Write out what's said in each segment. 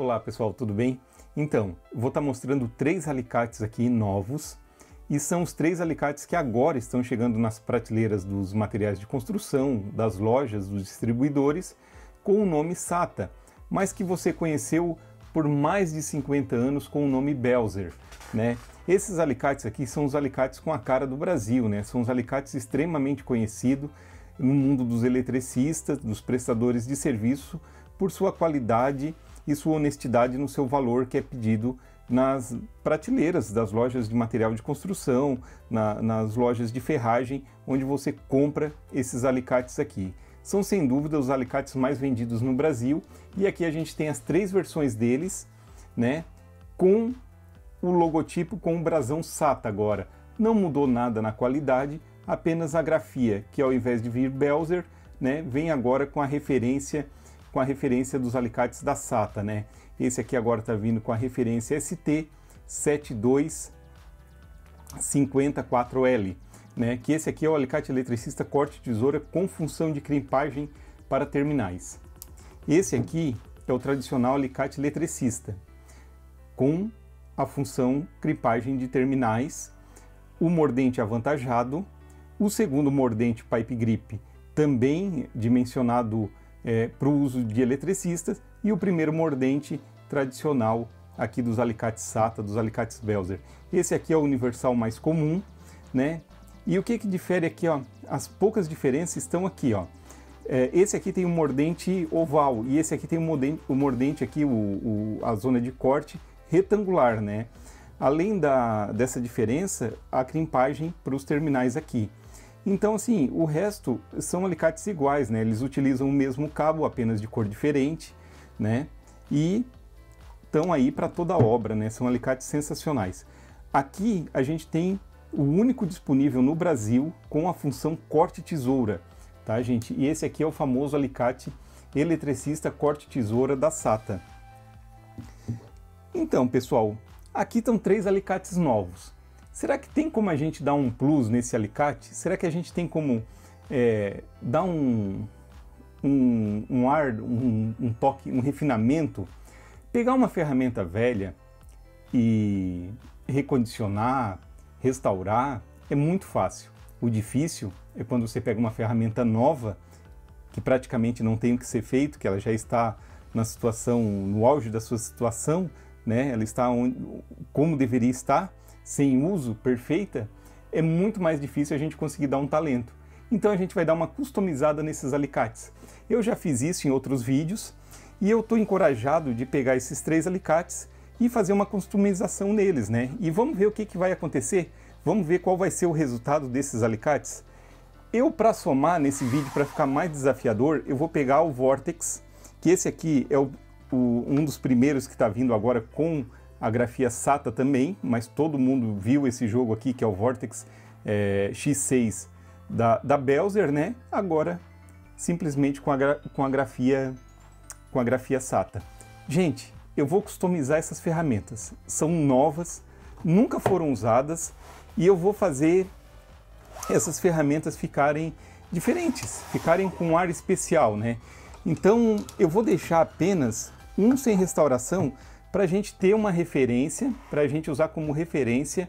Olá pessoal, tudo bem? Então, vou estar mostrando 3 alicates aqui novos e são os 3 alicates que agora estão chegando nas prateleiras dos materiais de construção, das lojas, dos distribuidores, com o nome SATA, mas que você conheceu por mais de 50 anos com o nome Belzer, né? Esses alicates aqui são os alicates com a cara do Brasil, né? São os alicates extremamente conhecidos no mundo dos eletricistas, dos prestadores de serviço, por sua qualidade e sua honestidade no seu valor que é pedido nas prateleiras das lojas de material de construção, nas lojas de ferragem, onde você compra esses alicates aqui. São sem dúvida os alicates mais vendidos no Brasil, e aqui a gente tem as 3 versões deles, né, com o logotipo com o brasão SATA agora. Não mudou nada na qualidade, apenas a grafia, que ao invés de vir Belzer, né, vem agora com a referência dos alicates da SATA, né? Esse aqui agora está vindo com a referência ST7254L, né? Que esse aqui é o alicate eletricista corte-tesoura com função de crimpagem para terminais. Esse aqui é o tradicional alicate eletricista, com a função crimpagem de terminais, o mordente avantajado, o segundo mordente pipe grip, também dimensionado para o uso de eletricistas, e o primeiro mordente tradicional aqui dos alicates SATA, dos alicates Belzer. Esse aqui é o universal mais comum, né? E o que difere aqui, ó? As poucas diferenças estão aqui, ó. Esse aqui tem um mordente oval e esse aqui tem o mordente aqui, a zona de corte retangular, né? Além dessa diferença, a crimpagem para os terminais aqui. Então, assim, o resto são alicates iguais, né? Eles utilizam o mesmo cabo, apenas de cor diferente, né? E estão aí para toda a obra, né? São alicates sensacionais. Aqui a gente tem o único disponível no Brasil com a função corte-tesoura, tá, gente? E esse aqui é o famoso alicate eletricista corte-tesoura da SATA. Então, pessoal, aqui estão 3 alicates novos. Será que tem como a gente dar um plus nesse alicate? Será que a gente tem como dar um toque, um refinamento? Pegar uma ferramenta velha e recondicionar, restaurar, é muito fácil. O difícil é quando você pega uma ferramenta nova, que praticamente não tem o que ser feito, que ela já está na situação, no auge da sua situação, né? Ela está como deveria estar, sem uso, perfeita. É muito mais difícil a gente conseguir dar um talento. Então a gente vai dar uma customizada nesses alicates. Eu já fiz isso em outros vídeos e eu estou encorajado de pegar esses 3 alicates e fazer uma customização neles, né? E vamos ver o que vai acontecer, vamos ver qual vai ser o resultado desses alicates. Eu, para somar nesse vídeo, para ficar mais desafiador, eu vou pegar o Vortex, que esse aqui é um dos primeiros que está vindo agora com a grafia SATA também, mas todo mundo viu esse jogo aqui, que é o Vortex X6 da Belzer, né? Agora, simplesmente com a grafia SATA. Gente, eu vou customizar essas ferramentas. São novas, nunca foram usadas, e eu vou fazer essas ferramentas ficarem diferentes, ficarem com um ar especial, né? Então, eu vou deixar apenas um sem restauração, para a gente ter uma referência, para a gente usar como referência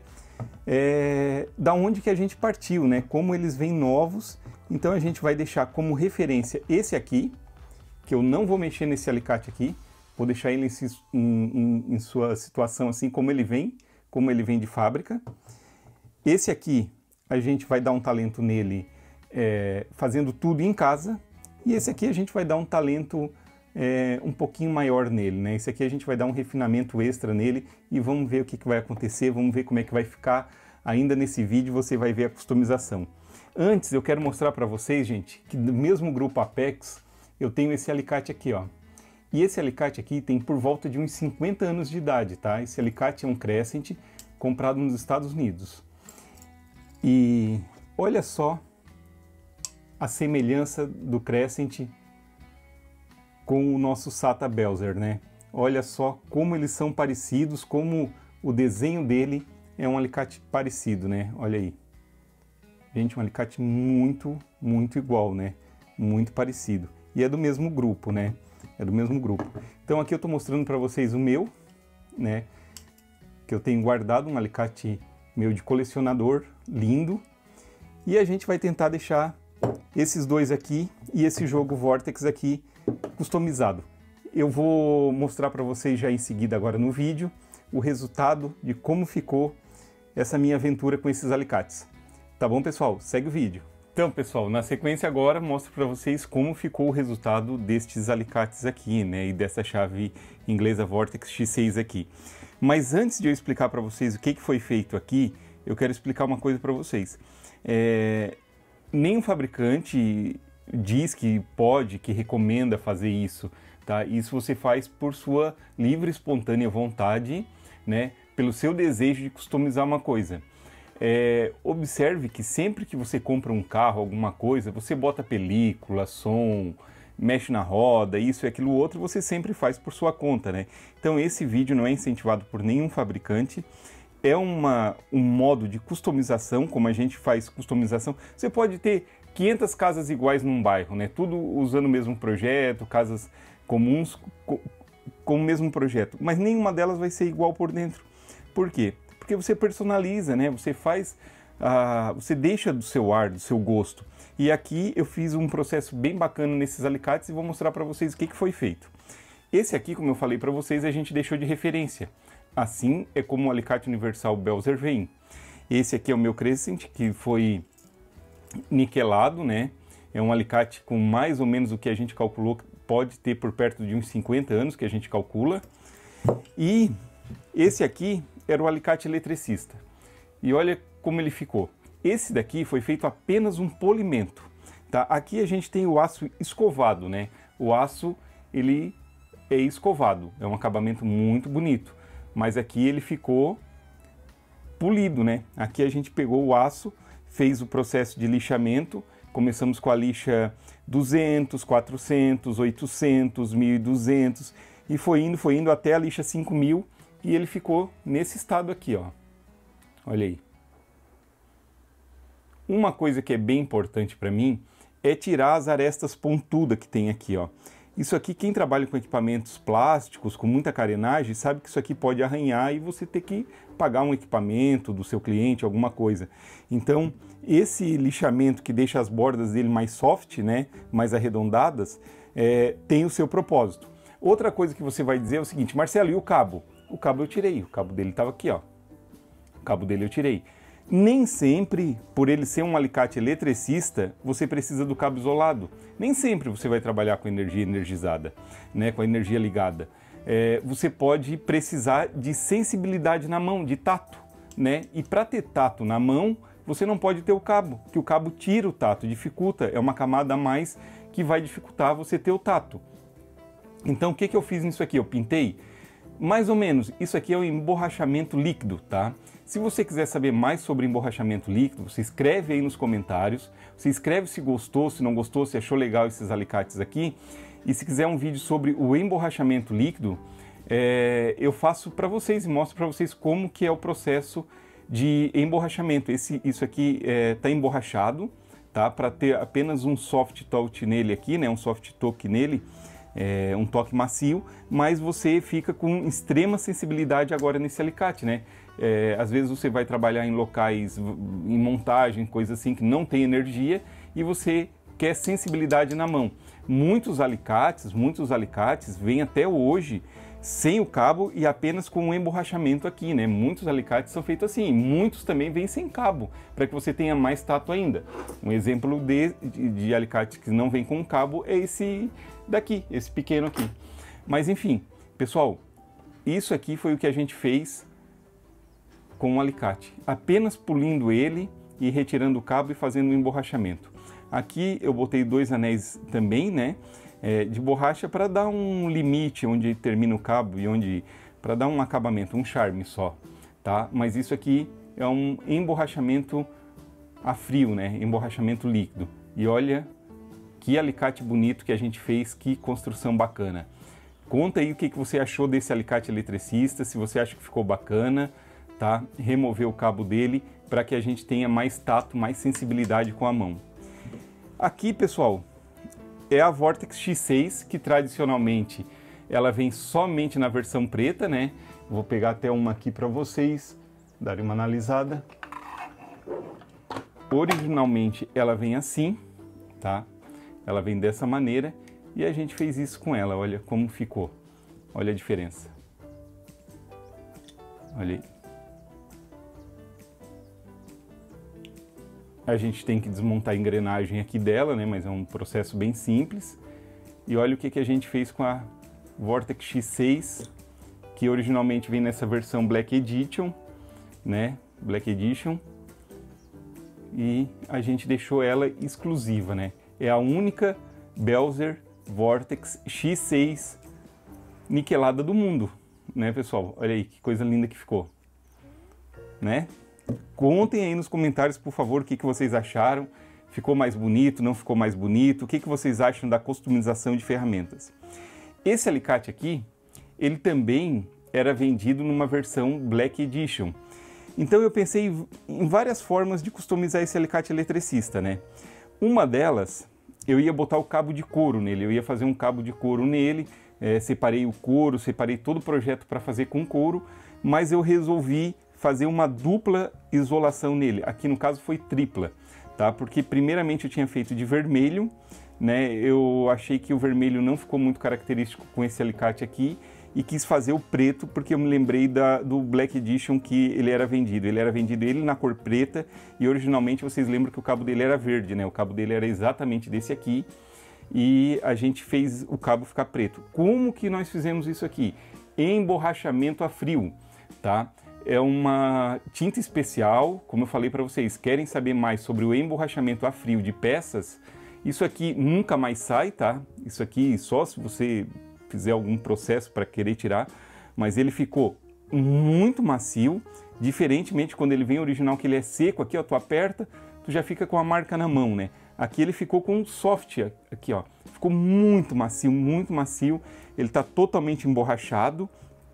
da onde que a gente partiu, né? Como eles vêm novos. Então a gente vai deixar como referência esse aqui, que eu não vou mexer nesse alicate aqui, vou deixar ele em sua situação assim como ele vem de fábrica. Esse aqui a gente vai dar um talento nele fazendo tudo em casa, e esse aqui a gente vai dar um talento um pouquinho maior nele, né? Esse aqui a gente vai dar um refinamento extra nele e vamos ver o que vai acontecer, vamos ver como é que vai ficar. Ainda nesse vídeo você vai ver a customização. Antes eu quero mostrar para vocês, gente, que do mesmo grupo Apex eu tenho esse alicate aqui, ó. E esse alicate aqui tem por volta de uns 50 anos de idade, tá? Esse alicate é um Crescent comprado nos Estados Unidos. E olha só a semelhança do Crescent com o nosso SATA Belzer, né? Olha só como eles são parecidos, como o desenho dele é um alicate parecido, né? Olha aí. Gente, um alicate muito igual, né? Muito parecido. E é do mesmo grupo, né? é do mesmo grupo. Então aqui eu estou mostrando para vocês o meu, né, que eu tenho guardado, um alicate meu de colecionador, lindo. E a gente vai tentar deixar esses dois aqui e esse jogo Vortex aqui customizado. Eu vou mostrar para vocês já em seguida agora no vídeo o resultado de como ficou essa minha aventura com esses alicates. Tá bom, pessoal? Segue o vídeo. Então, pessoal, na sequência agora mostro para vocês como ficou o resultado destes alicates aqui, né, e dessa chave inglesa Vortex X6 aqui. Mas antes de eu explicar para vocês o que foi feito aqui, eu quero explicar uma coisa para vocês. Nenhum fabricante diz que pode, que recomenda fazer isso, tá? Isso você faz por sua livre, espontânea vontade, né? Pelo seu desejo de customizar uma coisa. Observe que sempre que você compra um carro, alguma coisa, você bota película, som, mexe na roda, isso e aquilo outro, você sempre faz por sua conta, né? Então esse vídeo não é incentivado por nenhum fabricante. É um modo de customização, como a gente faz customização. Você pode ter 500 casas iguais num bairro, né? Tudo usando o mesmo projeto, casas comuns com o mesmo projeto, mas nenhuma delas vai ser igual por dentro. Por quê? Porque você personaliza, né? Você faz, você deixa do seu ar, do seu gosto. E aqui eu fiz um processo bem bacana nesses alicates e vou mostrar para vocês o que foi feito. Esse aqui, como eu falei para vocês, a gente deixou de referência. Assim é como o alicate universal Belzer vem. Esse aqui é o meu Crescent, que foi niquelado, né? É um alicate com mais ou menos o que a gente calculou, que pode ter por perto de uns 50 anos que a gente calcula. E esse aqui era o alicate eletricista. E olha como ele ficou. Esse daqui foi feito apenas um polimento, tá? Aqui a gente tem o aço escovado, né? O aço, ele é escovado, é um acabamento muito bonito. Mas aqui ele ficou polido, né? Aqui a gente pegou o aço, fez o processo de lixamento, começamos com a lixa 200, 400, 800, 1200 e foi indo até a lixa 5000 e ele ficou nesse estado aqui, ó. Olha aí. Uma coisa que é bem importante para mim é tirar as arestas pontudas que tem aqui, ó. Isso aqui, quem trabalha com equipamentos plásticos, com muita carenagem, sabe que isso aqui pode arranhar e você ter que pagar um equipamento do seu cliente, alguma coisa. Então, esse lixamento que deixa as bordas dele mais soft, né, mais arredondadas, tem o seu propósito. Outra coisa que você vai dizer é o seguinte: Marcelo, e o cabo? O cabo eu tirei, o cabo dele estava aqui, ó. O cabo dele eu tirei. Nem sempre, por ele ser um alicate eletricista, você precisa do cabo isolado. Nem sempre você vai trabalhar com energia energizada, né, com a energia ligada. Você pode precisar de sensibilidade na mão, de tato, né? E para ter tato na mão, você não pode ter o cabo, que o cabo tira o tato, dificulta, é uma camada a mais que vai dificultar você ter o tato. Então o que eu fiz nisso aqui? Eu pintei? Mais ou menos, isso aqui é o emborrachamento líquido, tá? Se você quiser saber mais sobre emborrachamento líquido, você escreve aí nos comentários, você escreve se gostou, se não gostou, se achou legal esses alicates aqui, e se quiser um vídeo sobre o emborrachamento líquido, eu faço para vocês e mostro para vocês como que é o processo de emborrachamento. Isso aqui está emborrachado, tá? Para ter apenas um soft touch nele aqui, né? Um soft toque nele, um toque macio, mas você fica com extrema sensibilidade agora nesse alicate, né? Às vezes você vai trabalhar em locais, em montagem, coisa assim, que não tem energia e você quer sensibilidade na mão. Muitos alicates vêm até hoje sem o cabo e apenas com o emborrachamento aqui, né? Muitos alicates são feitos assim, muitos também vêm sem cabo, para que você tenha mais tato ainda. Um exemplo de alicate que não vem com cabo é esse daqui, esse pequeno aqui. Mas enfim, pessoal, isso aqui foi o que a gente fez com o alicate, apenas polindo ele e retirando o cabo e fazendo o emborrachamento. Aqui eu botei 2 anéis também, né, de borracha para dar um limite onde termina o cabo e para dar um acabamento, um charme só, tá? Mas isso aqui é um emborrachamento a frio, né, emborrachamento líquido. E olha que alicate bonito que a gente fez, que construção bacana. Conta aí o que você achou desse alicate eletricista, se você acha que ficou bacana, tá? Remover o cabo dele para que a gente tenha mais tato, mais sensibilidade com a mão. Aqui, pessoal, é a Vortex X6, que tradicionalmente ela vem somente na versão preta, né? Vou pegar até uma aqui para vocês darem uma analisada. Originalmente ela vem assim, tá? Ela vem dessa maneira e a gente fez isso com ela, olha como ficou. Olha a diferença. Olha aí. A gente tem que desmontar a engrenagem aqui dela, né? Mas é um processo bem simples. E olha o que a gente fez com a Vortex X6, que originalmente vem nessa versão Black Edition, né? Black Edition. E a gente deixou ela exclusiva, né? É a única Belzer Vortex X6 niquelada do mundo, né, pessoal? Olha aí que coisa linda que ficou, né? Contem aí nos comentários, por favor, o que vocês acharam. Ficou mais bonito, não ficou mais bonito? O que vocês acham da customização de ferramentas? Esse alicate aqui, ele também era vendido numa versão Black Edition. Então eu pensei em várias formas de customizar esse alicate eletricista, né? Uma delas, eu ia botar o cabo de couro nele, eu ia fazer um cabo de couro nele, separei o couro, separei todo o projeto para fazer com couro, mas eu resolvi fazer uma dupla isolação nele. Aqui no caso foi tripla, tá? Porque primeiramente eu tinha feito de vermelho, né? Eu achei que o vermelho não ficou muito característico com esse alicate aqui e quis fazer o preto porque eu me lembrei do Black Edition que ele era vendido. Ele era vendido na cor preta e originalmente vocês lembram que o cabo dele era verde, né? O cabo dele era exatamente desse aqui e a gente fez o cabo ficar preto. Como que nós fizemos isso aqui? Emborrachamento a frio, tá? É uma tinta especial, como eu falei para vocês, querem saber mais sobre o emborrachamento a frio de peças? Isso aqui nunca mais sai, tá? Isso aqui só se você fizer algum processo para querer tirar, mas ele ficou muito macio, diferentemente quando ele vem original que ele é seco, aqui ó, tu aperta, tu já fica com a marca na mão, né? Aqui ele ficou com um soft, aqui ó, ficou muito macio, ele tá totalmente emborrachado.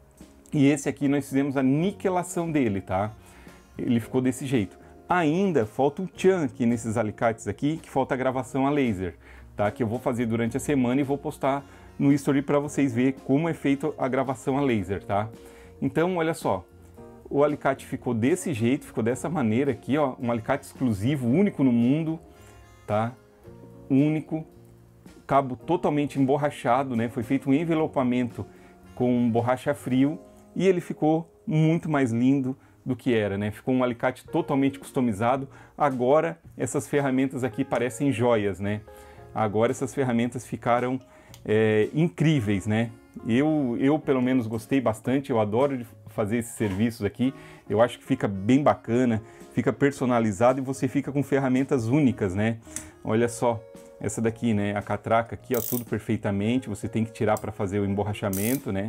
E esse aqui nós fizemos a niquelação dele, tá? Ele ficou desse jeito. Ainda falta o tchan aqui nesses alicates aqui, que falta a gravação a laser, tá? Que eu vou fazer durante a semana e vou postar no History para vocês verem como é feita a gravação a laser, tá? Então, olha só, o alicate ficou desse jeito, ficou dessa maneira aqui, ó, um alicate exclusivo, único no mundo, tá? Único, cabo totalmente emborrachado, né? Foi feito um envelopamento com borracha a frio, e ele ficou muito mais lindo do que era, né? Ficou um alicate totalmente customizado. Agora essas ferramentas aqui parecem joias, né? Agora essas ferramentas ficaram incríveis, né? Eu pelo menos gostei bastante, eu adoro de fazer esses serviços aqui. Eu acho que fica bem bacana, fica personalizado e você fica com ferramentas únicas, né? Olha só, essa daqui, né? A catraca aqui, ó, tudo perfeitamente. Você tem que tirar para fazer o emborrachamento, né?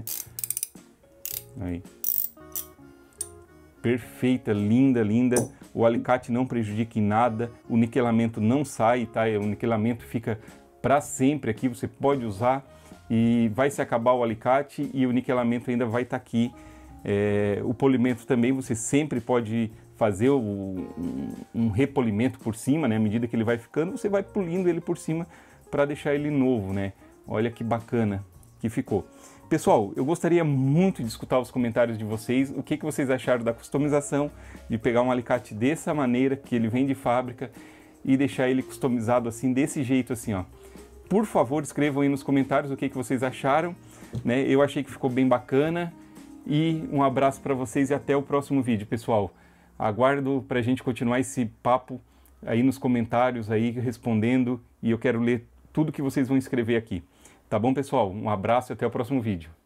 Aí. Perfeita, linda, linda. O alicate não prejudica em nada, o niquelamento não sai, tá? O niquelamento fica para sempre aqui, você pode usar e vai se acabar o alicate e o niquelamento ainda vai estar aqui. O polimento também, você sempre pode fazer um repolimento por cima, né? À medida que ele vai ficando, você vai polindo ele por cima para deixar ele novo, né? Olha que bacana que ficou. Pessoal, eu gostaria muito de escutar os comentários de vocês, o que vocês acharam da customização, de pegar um alicate dessa maneira, que ele vem de fábrica, e deixar ele customizado assim, desse jeito assim, ó. Por favor, escrevam aí nos comentários o que vocês acharam, né? Eu achei que ficou bem bacana, e um abraço para vocês e até o próximo vídeo, pessoal. Aguardo para a gente continuar esse papo aí nos comentários, aí respondendo, e eu quero ler tudo que vocês vão escrever aqui. Tá bom, pessoal? Um abraço e até o próximo vídeo.